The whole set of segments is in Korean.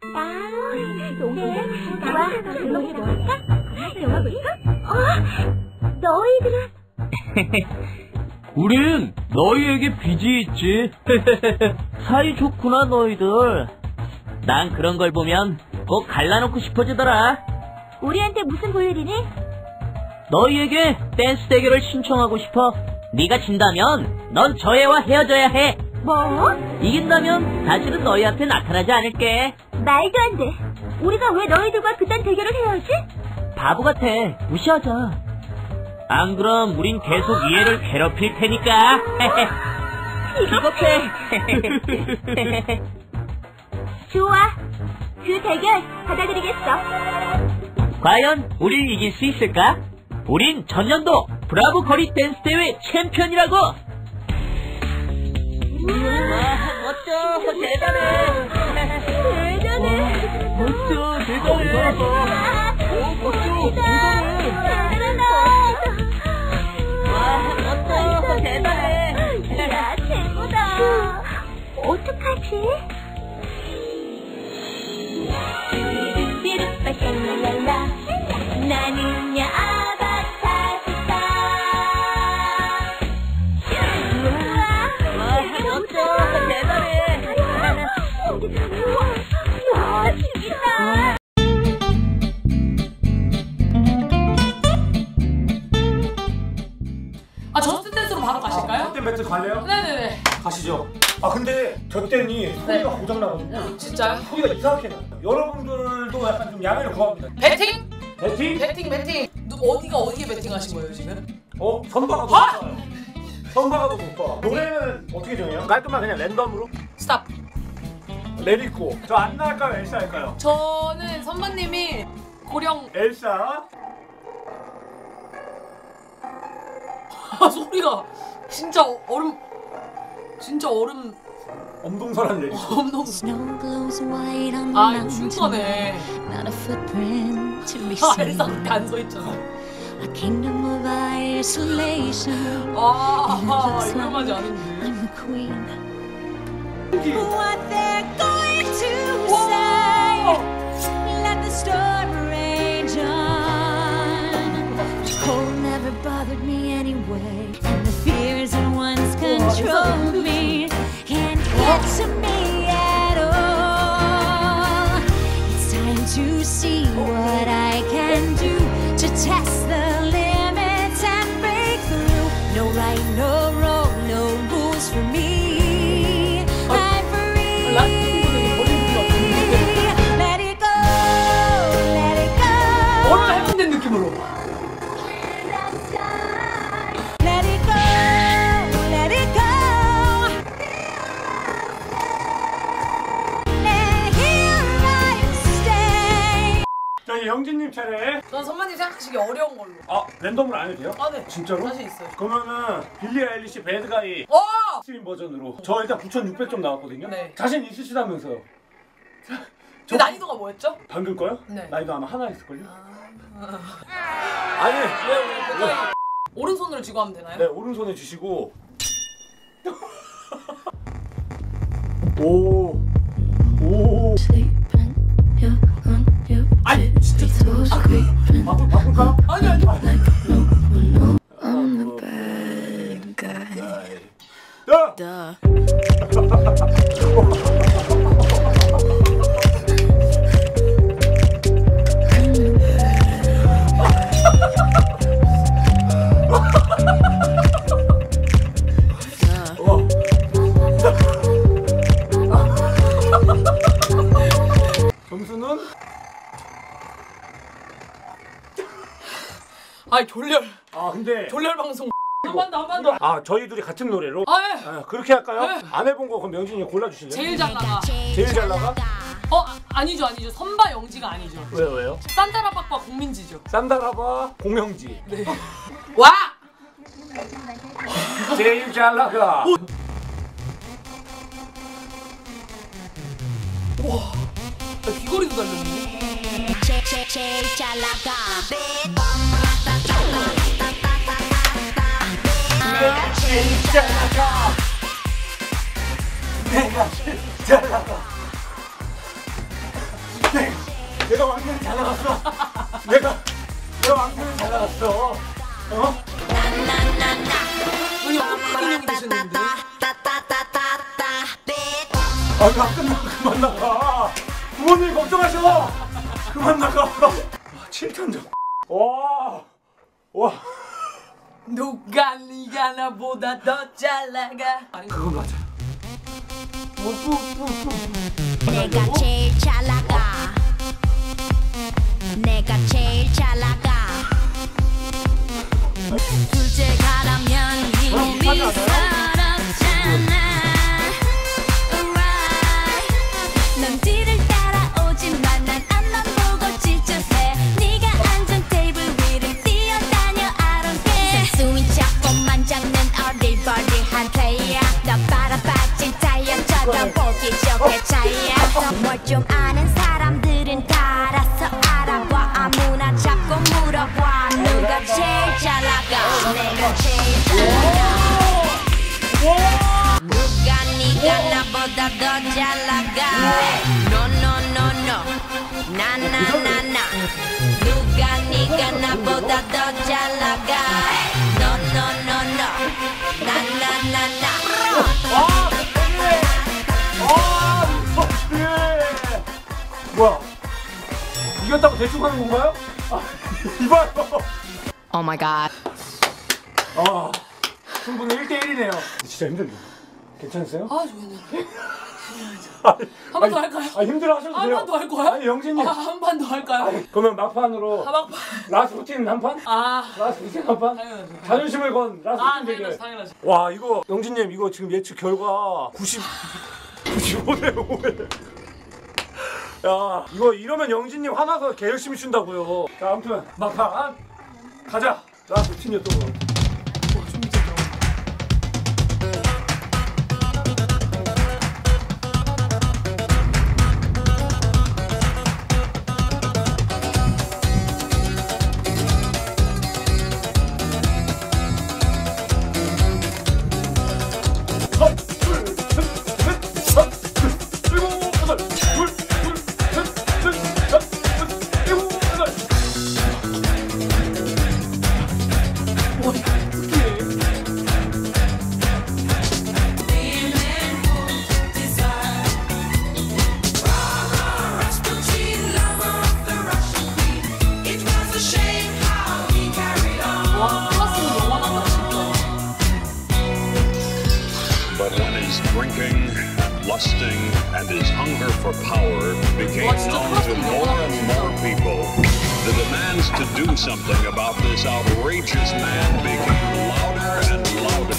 나와 조용히 놀까? 영화 볼까? 너희들은? 우린 너희에게 빚이 있지. 사이 좋구나 너희들. 난 그런 걸 보면 꼭 갈라놓고 싶어지더라. 우리한테 무슨 볼일이니? 너희에게 댄스 대결을 신청하고 싶어. 네가 진다면 넌 저 애와 헤어져야 해. 뭐? 이긴다면 다시는 너희 앞에 나타나지 않을게. 말도 안 돼. 우리가 왜 너희들과 그딴 대결을 해야 하지? 바보 같아. 무시하자. 안 그럼 우린 계속 이 애를 괴롭힐 테니까. 비겁해. 좋아. 그 대결 받아들이겠어. 과연 우릴 이길 수 있을까? 우린 전년도 브라보 거리 댄스 대회 챔피언이라고. 와, 멋져. 대단해. 멋져. 대단해. 멋져. 대단해. 야, 최고다. 어떡하지? 삐르빠샤랄랄라 나는야 아바타스타. 멋져. 대단해. 야, 죽인다. 저스트 댄스로 바로 가실까요? 저때 배틀 갈래요? 네네네. 가시죠. 근데 저 땐이 소리가 고장나가지고 진짜요? 소리가 이상하게 나요. 여러분들도 약간 좀 양해를 구합니다. 배팅? 배팅? 배팅. 어디에 배팅 하신 거예요 지금? 선바가 더 높아요. 선바가 더 높아. 노래는 어떻게 정해요? 깔끔하게 그냥 랜덤으로? 스탑. 레디코. 저 안나 할까요? 엘사 할까요? 저는 선배님이 고령. 엘사. 소리가 진짜 얼음. 엄동설한 레디코. 이거 추운 거네. 엘사 그렇게 안 서있잖아. 위험하지 않은데. What they're going to say, let the storm rage on. The cold never bothered me anyway, and the fears that once controlled me can't get to me at all. It's time to see what I can do to test the limits and break through. No right, no wrong, no rules for me. 얼음 해본된 느낌으로. Let it go, let it go. And here I stay. 자, 이제 영진님 차례. 전 선배님 생각하시기 어려운 걸로. 랜덤으로 안 해도 돼요? 네. 진짜로? 자신 있어요. 그러면은 빌리 아일리시 배드가이 스트림 버전으로. 저 일단 9,600점 나왔거든요. 네. 자신 있으시다면서요? 그 난이도가 뭐였죠? 방금 거요? 네. 나이도 아마 하나 있을걸요? 아니, 왜? 오른손으로 쥐고 하면 되나요? 네, 오른손에 주시고. 오. 아니, 진짜. 바꿀까? 아니. I'm the bad guy. 야! 점수는? 졸렬. 근데 졸렬 방송. 한 번 더. 저희 둘이 같은 노래로? 네. 그렇게 할까요? 네. 안 해본 거 그럼 명진이 골라주실래요? 제일 잘 나가. 제일 잘 나가? 아니죠. 선바 영지가 아니죠. 왜요? 산다라박과 공민지죠. 산다라바 공영지. 네. 와! 제일 잘 나가. 와, 귀걸이도 달렸네. 제일 잘 나가. 내가 제일 잘 나가. 내가 제일 잘 나가. 내가 완전히 잘 나갔어. 내가 완전히 잘 나갔어. 어? 형이 흑인형이 되셨는데. 아, 이거 안 끝나. 그만 나가. 부모님 걱정하셔. 그만 나가. 7천점. 와. 누가 네가 나보다 더 잘 나가. 그거 맞아. 내가 제일 잘 나가. 내가 제일 잘 나가. 둘째 가라면 이미 살았잖아. Alright. 넌 뒤를 따라오지만 난 앞만 보고 질주해. 네가 앉은 테이블 위를 뛰어다녀 I don't care. 센스인 척만 잡는 어리버리한 플레이야. 너 빨아빠진 타이어처럼 보기 좋게 차이야. 뭘 좀 아는 사람들은 다 알아서 알아봐. 아무나 잡고 물어봐. 누가 제일 잘 나가. 내가 제일 잘 나가. 누가 네가 나보다 더 잘 나가. No no no no. 나 나 나 나. 누가 네가 나보다 더 잘 나가. No no no no. 나 나 나 나. 뭐야? 이겼다고 대충 하는 건가요? 이봐요. Oh my god. 충분히 1대1이네요. 진짜 힘들네. 괜찮으세요? 아 좋네. 한 번 더 할까요? 힘들어 하셔도 돼요. 한 번 더 할 거야? 아니, 영진님. 한 번 더 할까요? 그러면 막판으로 막판. 라스푸틴 한 판? 아. 라스푸틴 한 판? 당연하죠. 자존심을 건 라스푸틴 대결. 당연하죠. 와, 이거 영진님 이거 지금 예측 결과 95대 5에. 야, 이거 이러면 영진님 화나서 개 열심히 춘다고요. 자, 아무튼 막판 가자. 라스푸틴이었던 거. But when his drinking, lusting, and his hunger for power became known to more and more people, the demands to do something about this outrageous man became louder and louder.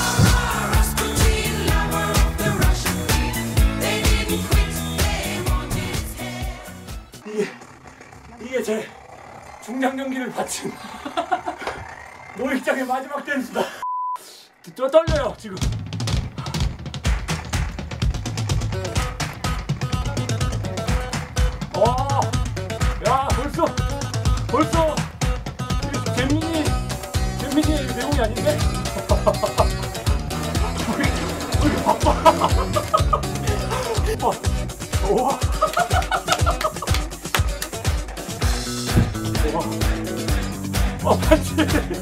이게 제 중량 경기를 바친 노익장의 마지막 댄스다. 저 떨려요 지금. 와, 야 벌써 잼민이 내용이 아닌데? 우리 바빠. 와. 맞지?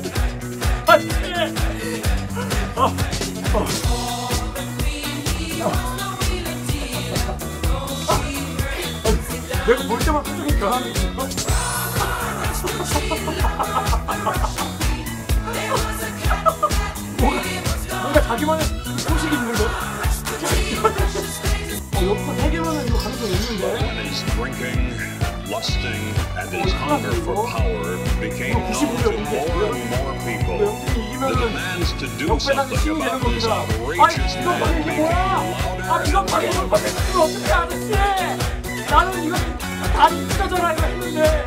내가 볼 때만 표정이 변하는 건가? 뭔가 자기만의 소식이 있는 거. 옆으로 3개면은 이거 가능성이 있는데. Lusting and his hunger for power became known to more and more people. The demands to do something about this outrageous man became louder and louder. 어떻게 아저씨? 나는 이거 다리 찢어져라 이거 했는데.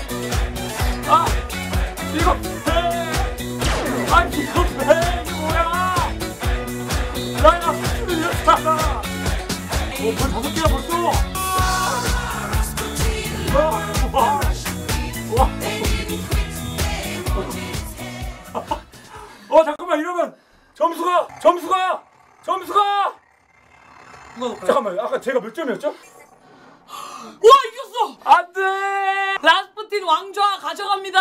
이거 배. 이거 배. 이게 뭐야? 나야 수준을 이렇잖아. 벌 5개야 벌써. 잠깐만 이러면 점수가 잠깐만 아까 제가 몇 점이었죠? 와 이겼어! 안돼. 왕좌 가져갑니다.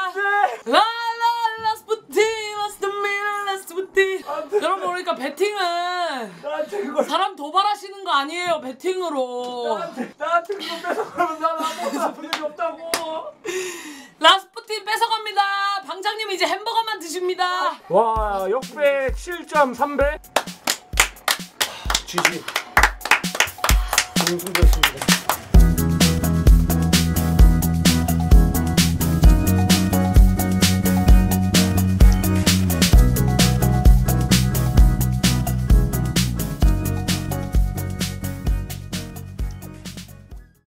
여러분 그러니까 베팅은 나한테 그걸 사람 도발하시는 거 아니에요. 베팅으로. 나한테 그거 뺏어가면 난 아무것도 아픈 일이 없다고. 라스푸틴 뺏어갑니다. 방장님 이제 햄버거만 드십니다. 와 역배 7.3배. GG. 승리했습니다.